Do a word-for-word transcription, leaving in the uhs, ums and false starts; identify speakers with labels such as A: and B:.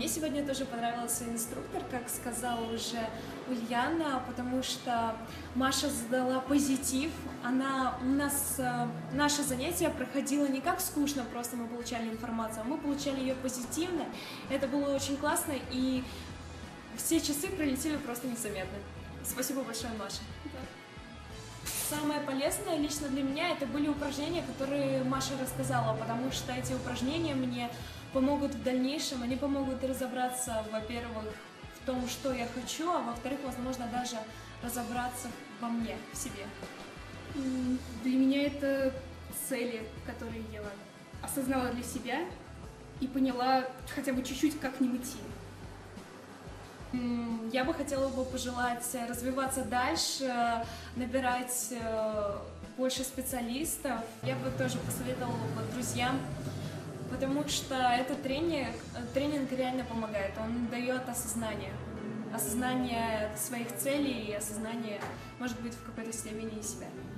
A: Мне сегодня тоже понравился инструктор, как сказала уже Ульяна, потому что Маша задала позитив. Она, у нас наше занятие проходило не как скучно, просто мы получали информацию, а мы получали ее позитивно. Это было очень классно, и все часы пролетели просто незаметно. Спасибо большое, Маша. Самое полезное лично для меня это были упражнения, которые Маша рассказала, потому что эти упражнения мне помогут в дальнейшем, они помогут разобраться, во-первых, в том, что я хочу, а во-вторых, возможно, даже разобраться во мне, в себе.
B: Для меня это цели, которые я осознала для себя и поняла хотя бы чуть-чуть, как к ним идти.
A: Я бы хотела бы пожелать развиваться дальше, набирать больше специалистов. Я бы тоже посоветовала бы друзьям, потому что этот тренинг, тренинг реально помогает. Он дает осознание, осознание своих целей и осознание, может быть, в какой-то степени себя.